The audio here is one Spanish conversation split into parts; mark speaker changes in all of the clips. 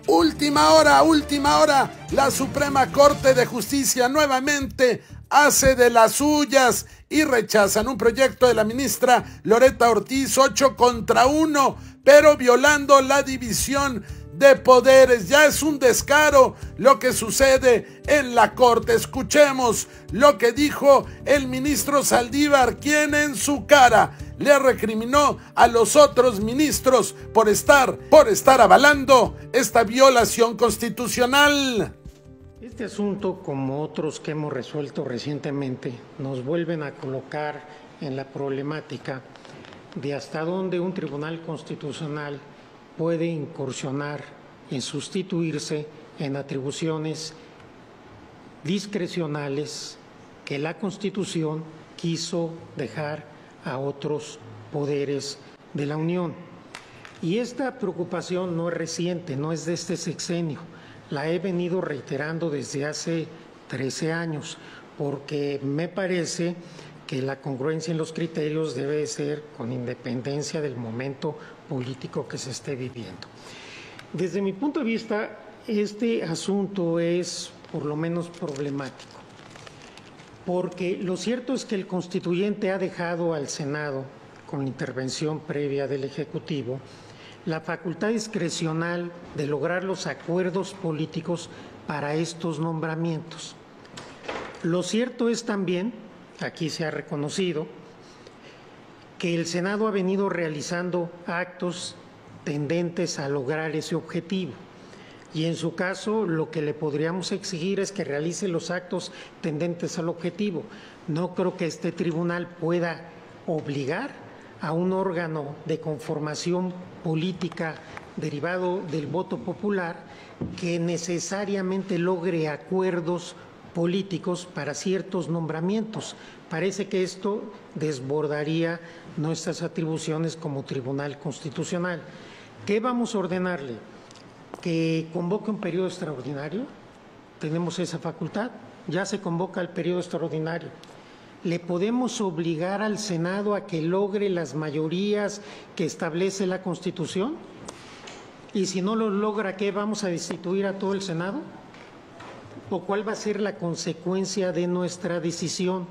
Speaker 1: Última hora, la Suprema Corte de Justicia nuevamente hace de las suyas y rechazan un proyecto de la ministra Loretta Ortiz 8-1, pero violando la división de poderes. Ya es un descaro lo que sucede en la Corte. Escuchemos lo que dijo el ministro Saldívar, quien en su cara le recriminó a los otros ministros por estar avalando esta violación constitucional.
Speaker 2: Este asunto, como otros que hemos resuelto recientemente, nos vuelven a colocar en la problemática de hasta dónde un tribunal constitucional puede incursionar en sustituirse en atribuciones discrecionales que la Constitución quiso dejar a otros poderes de la Unión. Y esta preocupación no es reciente, no es de este sexenio. La he venido reiterando desde hace 13 años, porque me parece que la congruencia en los criterios debe ser con independencia del momento político que se esté viviendo. Desde mi punto de vista, este asunto es por lo menos problemático, porque lo cierto es que el constituyente ha dejado al Senado, con la intervención previa del Ejecutivo, la facultad discrecional de lograr los acuerdos políticos para estos nombramientos. Lo cierto es también, aquí se ha reconocido, que el Senado ha venido realizando actos tendentes a lograr ese objetivo. Y en su caso, lo que le podríamos exigir es que realice los actos tendentes al objetivo. No creo que este tribunal pueda obligar a un órgano de conformación política derivado del voto popular que necesariamente logre acuerdos políticos para ciertos nombramientos. Parece que esto desbordaría nuestras atribuciones como Tribunal Constitucional. ¿Qué vamos a ordenarle? ¿Que convoque un periodo extraordinario? Tenemos esa facultad, ya se convoca el periodo extraordinario. ¿Le podemos obligar al Senado a que logre las mayorías que establece la Constitución? Y si no lo logra, ¿qué? ¿Vamos a destituir a todo el Senado? ¿O cuál va a ser la consecuencia de nuestra decisión?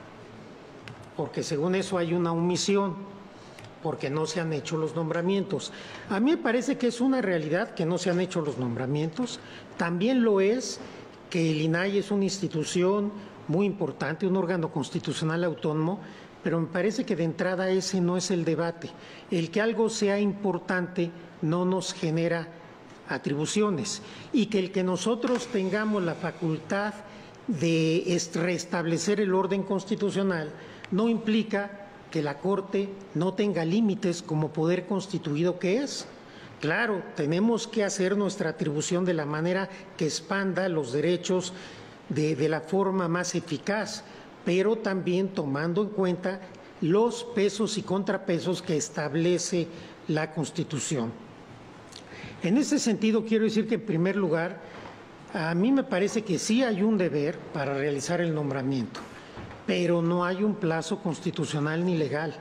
Speaker 2: Porque según eso hay una omisión, porque no se han hecho los nombramientos. A mí me parece que es una realidad que no se han hecho los nombramientos. También lo es que el INAI es una institución muy importante, un órgano constitucional autónomo, pero me parece que de entrada ese no es el debate. El que algo sea importante no nos genera atribuciones, y que el que nosotros tengamos la facultad de restablecer el orden constitucional no implica que la Corte no tenga límites como poder constituido que es. Claro, tenemos que hacer nuestra atribución de la manera que expanda los derechos de la forma más eficaz, pero también tomando en cuenta los pesos y contrapesos que establece la Constitución. En ese sentido, quiero decir que, en primer lugar, a mí me parece que sí hay un deber para realizar el nombramiento, pero no hay un plazo constitucional ni legal.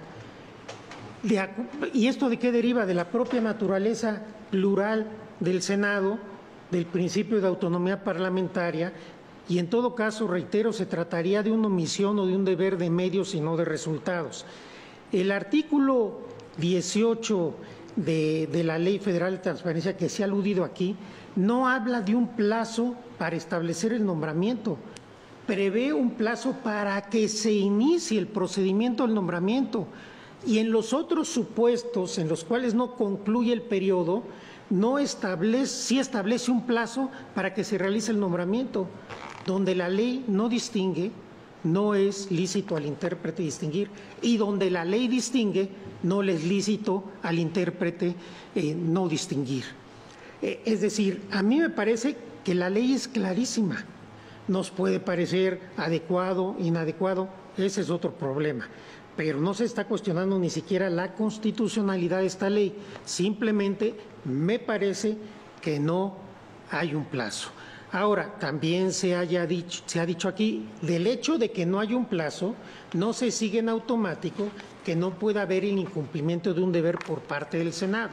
Speaker 2: ¿Y esto de qué deriva? De la propia naturaleza plural del Senado, del principio de autonomía parlamentaria, y en todo caso, reitero, se trataría de una omisión o de un deber de medios y no de resultados. El artículo 18 de la Ley Federal de Transparencia, que se ha aludido aquí, no habla de un plazo para establecer el nombramiento, prevé un plazo para que se inicie el procedimiento del nombramiento, y en los otros supuestos en los cuales no concluye el periodo, sí establece un plazo para que se realice el nombramiento. Donde la ley no distingue, no es lícito al intérprete distinguir, y donde la ley distingue, no le es lícito al intérprete no distinguir. Es decir, a mí me parece que la ley es clarísima. Nos puede parecer adecuado, inadecuado, ese es otro problema, pero no se está cuestionando ni siquiera la constitucionalidad de esta ley. Simplemente me parece que no hay un plazo. Ahora, también se ha dicho aquí, del hecho de que no hay un plazo, no se sigue en automático que no pueda haber el incumplimiento de un deber por parte del Senado.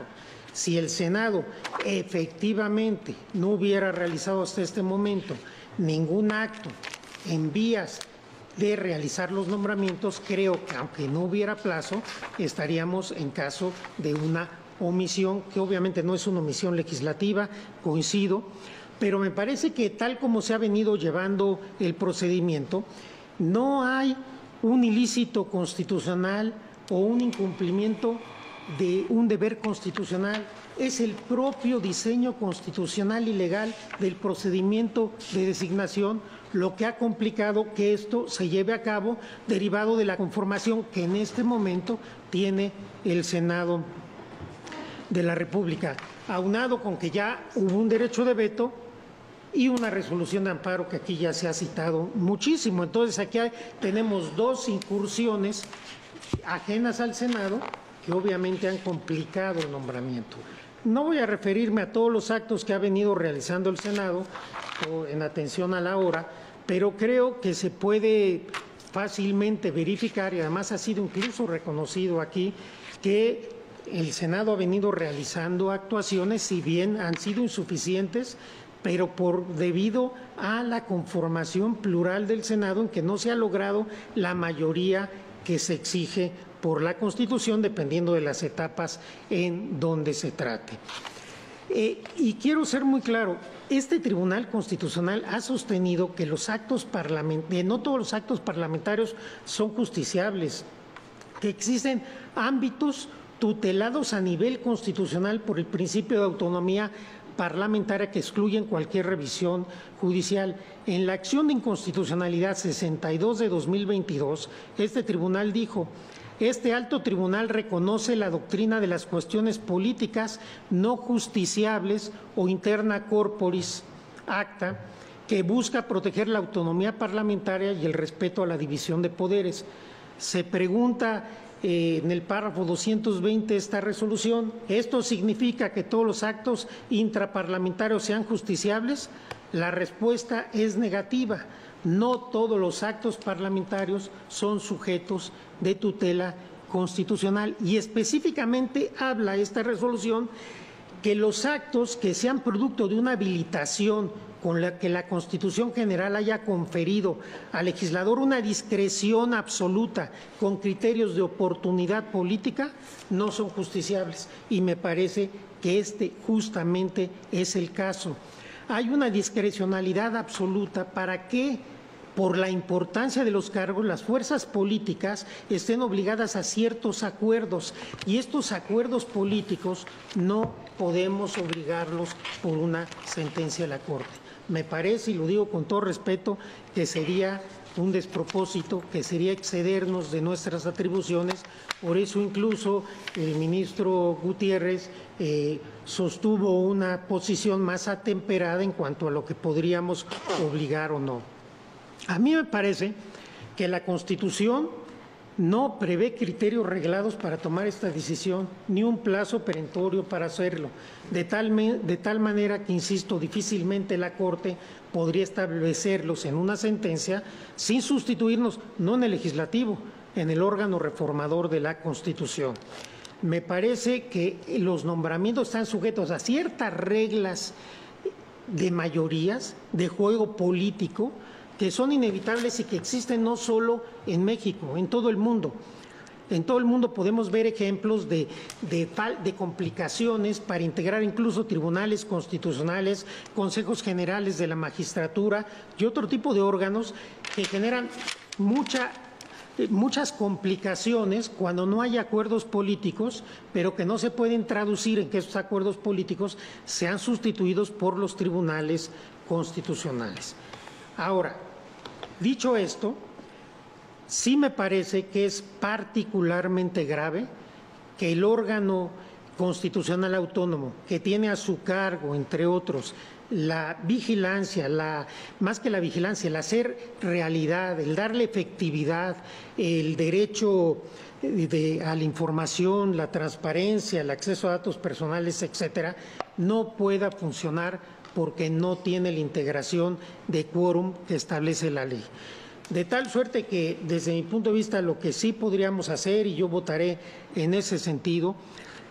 Speaker 2: Si el Senado efectivamente no hubiera realizado hasta este momento ningún acto en vías de realizar los nombramientos, creo que aunque no hubiera plazo, estaríamos en caso de una omisión, que obviamente no es una omisión legislativa, coincido, pero me parece que tal como se ha venido llevando el procedimiento, no hay un ilícito constitucional o un incumplimiento de un deber constitucional. Es el propio diseño constitucional y legal del procedimiento de designación lo que ha complicado que esto se lleve a cabo, derivado de la conformación que en este momento tiene el Senado de la República, aunado con que ya hubo un derecho de veto y una resolución de amparo que aquí ya se ha citado muchísimo. Entonces aquí tenemos dos incursiones ajenas al Senado que obviamente han complicado el nombramiento. No voy a referirme a todos los actos que ha venido realizando el Senado en atención a la hora, pero creo que se puede fácilmente verificar, y además ha sido incluso reconocido aquí, que el Senado ha venido realizando actuaciones, si bien han sido insuficientes, pero debido a la conformación plural del Senado, en que no se ha logrado la mayoría que se exige por la Constitución, dependiendo de las etapas en donde se trate. Y quiero ser muy claro, este Tribunal Constitucional ha sostenido que no todos los actos parlamentarios son justiciables, que existen ámbitos tutelados a nivel constitucional por el principio de autonomía parlamentaria que excluyen cualquier revisión judicial. En la acción de inconstitucionalidad 62 de 2022, este tribunal dijo: este alto tribunal reconoce la doctrina de las cuestiones políticas no justiciables o interna corporis acta, que busca proteger la autonomía parlamentaria y el respeto a la división de poderes. Se pregunta en el párrafo 220 de esta resolución, ¿esto significa que todos los actos intraparlamentarios sean justiciables? La respuesta es negativa. No todos los actos parlamentarios son sujetos de tutela constitucional, y específicamente habla esta resolución que los actos que sean producto de una habilitación con la que la Constitución General haya conferido al legislador una discreción absoluta con criterios de oportunidad política no son justiciables, y me parece que este justamente es el caso. Hay una discrecionalidad absoluta para que, por la importancia de los cargos, las fuerzas políticas estén obligadas a ciertos acuerdos, y estos acuerdos políticos no podemos obligarlos por una sentencia de la Corte. Me parece, y lo digo con todo respeto, que sería un despropósito, que sería excedernos de nuestras atribuciones. Por eso incluso el ministro Gutiérrez sostuvo una posición más atemperada en cuanto a lo que podríamos obligar o no. A mí me parece que la Constitución no prevé criterios reglados para tomar esta decisión, ni un plazo perentorio para hacerlo, de tal manera que, insisto, difícilmente la Corte podría establecerlos en una sentencia sin sustituirnos, no en el legislativo, en el órgano reformador de la Constitución. Me parece que los nombramientos están sujetos a ciertas reglas de mayorías, de juego político, que son inevitables y que existen no solo en México, en todo el mundo. En todo el mundo podemos ver ejemplos de complicaciones para integrar incluso tribunales constitucionales, consejos generales de la magistratura y otro tipo de órganos que generan muchas complicaciones cuando no hay acuerdos políticos, pero que no se pueden traducir en que esos acuerdos políticos sean sustituidos por los tribunales constitucionales. Ahora, dicho esto, sí me parece que es particularmente grave que el órgano constitucional autónomo, que tiene a su cargo, entre otros, la vigilancia, más que la vigilancia, el hacer realidad, el darle efectividad, el derecho a la información, la transparencia, el acceso a datos personales, etcétera, no pueda funcionar porque no tiene la integración de quórum que establece la ley. De tal suerte que, desde mi punto de vista, lo que sí podríamos hacer, y yo votaré en ese sentido,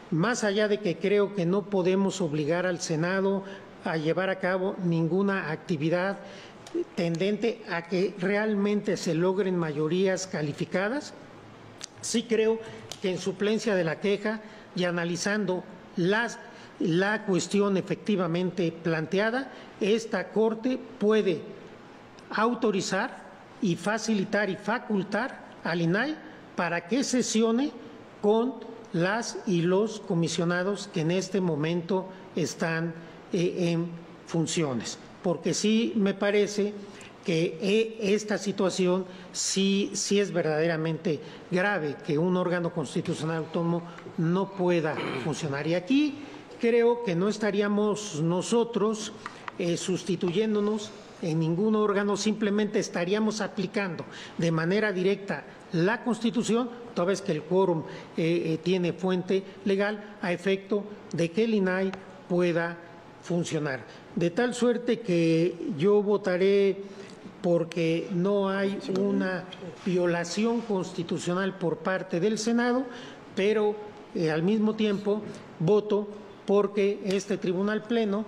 Speaker 2: más allá de que creo que no podemos obligar al Senado a llevar a cabo ninguna actividad tendente a que realmente se logren mayorías calificadas, sí creo que en suplencia de la queja y analizando la cuestión efectivamente planteada, esta Corte puede autorizar y facilitar y facultar al INAI para que sesione con las y los comisionados que en este momento están en funciones. Porque sí me parece que esta situación sí es verdaderamente grave, que un órgano constitucional autónomo no pueda funcionar. Y aquí creo que no estaríamos nosotros sustituyéndonos en ningún órgano, simplemente estaríamos aplicando de manera directa la Constitución, toda vez que el quórum tiene fuente legal, a efecto de que el INAI pueda funcionar. De tal suerte que yo votaré porque no hay una violación constitucional por parte del Senado, pero al mismo tiempo voto porque este Tribunal Pleno,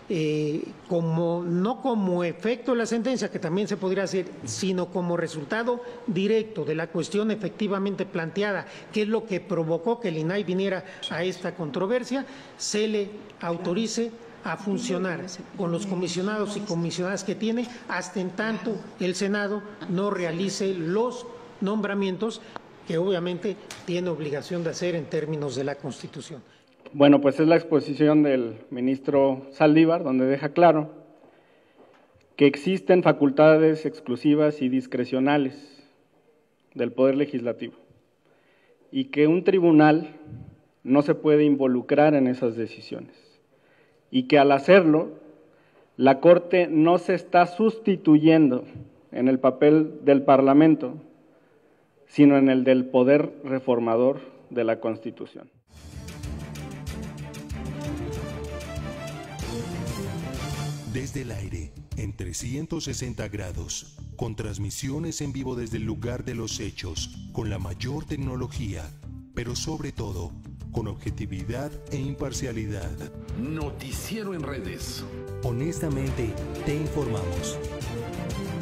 Speaker 2: no como efecto de la sentencia, que también se podría hacer, sino como resultado directo de la cuestión efectivamente planteada, que es lo que provocó que el INAI viniera a esta controversia, se le autorice a funcionar con los comisionados y comisionadas que tiene, hasta en tanto el Senado no realice los nombramientos que obviamente tiene obligación de hacer en términos de la Constitución.
Speaker 3: Bueno, pues es la exposición del ministro Saldívar, donde deja claro que existen facultades exclusivas y discrecionales del Poder Legislativo y que un tribunal no se puede involucrar en esas decisiones y que al hacerlo, la Corte no se está sustituyendo en el papel del Parlamento, sino en el del poder reformador de la Constitución.
Speaker 4: Desde el aire, en 360 grados, con transmisiones en vivo desde el lugar de los hechos, con la mayor tecnología, pero sobre todo, con objetividad e imparcialidad.
Speaker 5: Noticiero en redes.
Speaker 4: Honestamente, te informamos.